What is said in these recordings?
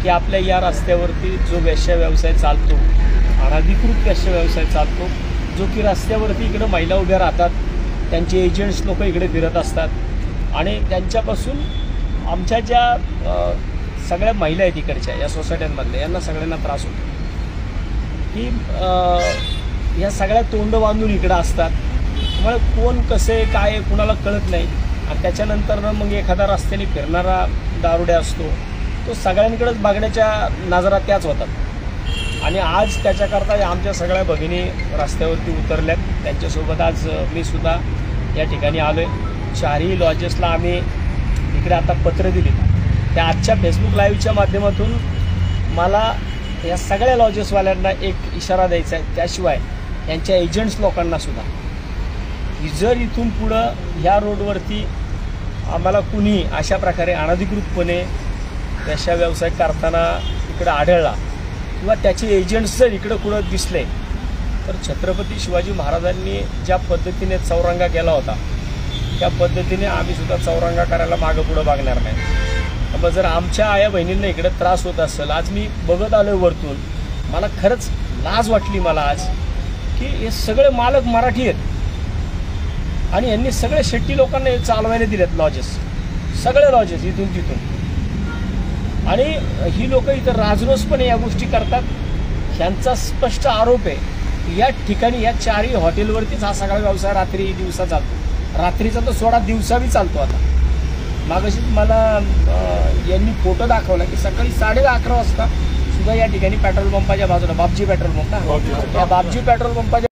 की आपल्या या रस्त्यावरती जो वेश्या व्यवसाय चालतो, अनधिकृत वेश्या व्यवसाय चालतो, जो की रस्त्यावरती इकडे महिला उभ्या राहतात, त्यांचे एजंट्स लोक इकडे फिरत असतात आणि त्यांच्यापासून आमच्या ज्या सगळ्या महिला आहेत इकडच्या या सोसायट्यांमधल्या, यांना सगळ्यांना त्रास होतो की या सगळ्या तोंड बांधून इकडं असतात. त्यामुळे कोण कसे काय कुणाला कळत नाही. आणि त्याच्यानंतर मग एखादा रस्त्याने फिरणारा दारुड्या असतो, तो सगळ्यांकडेच बघण्याच्या नजरा त्याच होतात. आणि आज त्याच्याकरता आमच्या सगळ्या भगिनी रस्त्यावरती उतरल्यात. त्यांच्यासोबत आज मी सुद्धा या ठिकाणी आलो आहे. चारही लॉजेसला आम्ही इकडे आता पत्र दिली. त्या आजच्या फेसबुक लाईव्हच्या माध्यमातून मला या सगळ्या लॉजेसवाल्यांना एक इशारा द्यायचा आहे, त्याशिवाय यांच्या एजंट्स लोकांनासुद्धा, की जर इथून पुढं ह्या रोडवरती आम्हाला कुणी अशा प्रकारे अनधिकृतपणे वेश्या व्यवसाय करताना इकडं आढळला किंवा त्याचे एजंट्स जर इकडं कुठं दिसले, तर छत्रपती शिवाजी महाराजांनी ज्या पद्धतीने चौरंगा केला होता त्या पद्धतीने आम्हीसुद्धा चौरंगा करायला मागं पुढं बघणार नाही. मग जर आमच्या आया बहिणींना इकडे त्रास होत असेल, आज मी बघत आलो आहे वरतून, मला खरंच लाज वाटली मला आज, की हे सगळे मालक मराठी आहेत आणि यांनी सगळे शेट्टी लोकांना हे चालवायला दिलेत लॉजेस, सगळे लॉजेस इथून तिथून. आणि ही लोक इथं राजरोसपणे या गोष्टी करतात. ह्यांचा स्पष्ट आरोप आहे या ठिकाणी या चारही हॉटेलवरतीच हा सगळा व्यवसाय रात्री दिवसा चालतो. रात्रीचा तर सोडा, दिवसा बी चालतो. आता मागाशी मला यांनी फोटो दाखवला की सकाळी 11:30 वाजता सुद्धा या ठिकाणी पेट्रोल पंपाच्या बाजूला, बापजी पेट्रोल पंप ना, त्या बापजी पेट्रोल पंपाच्या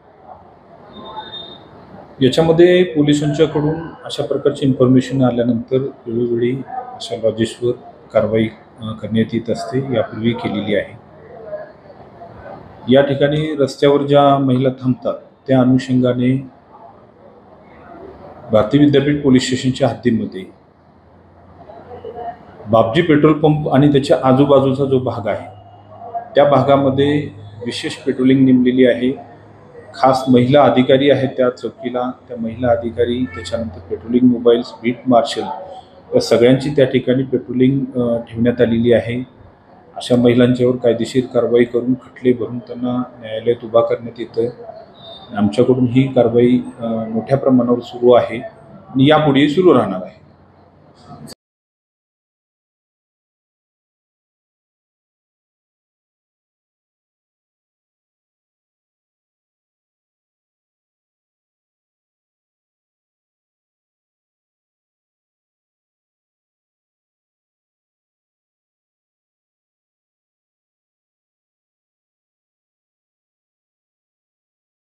याच्यामध्ये पोलिसांच्याकडून अशा प्रकारची इन्फॉर्मेशन आल्यानंतर वेळोवेळी अशा लॉजेसवर कारवाई करण्यात येत असते. यापूर्वी केलेली आहे. या ठिकाणी रस्त्यावर ज्या महिला थांबतात त्या अनुषंगाने भारतीय विद्यापीठ पोलीस स्टेशनच्या हद्दीमध्ये बापजी पेट्रोल पंप आणि त्याच्या आजूबाजूचा जो भाग आहे त्या भागामध्ये विशेष पेट्रोलिंग नेमलेली आहे. खास महिला अधिकारी आहेत त्या चौकीला, त्या महिला अधिकारी, त्याच्यानंतर पेट्रोलिंग मोबाईल्स, बीट मार्शल या सगळ्यांची त्या ठिकाणी पेट्रोलिंग ठेवण्यात आलेली आहे. अशा महिलांच्यावर कायदेशीर कारवाई करून खटले भरून त्यांना न्यायालयात उभा करण्यात येतं. आमच्याकडून ही कारवाई मोठ्या प्रमाणावर सुरू आहे आणि यापुढेही सुरू राहणार आहे.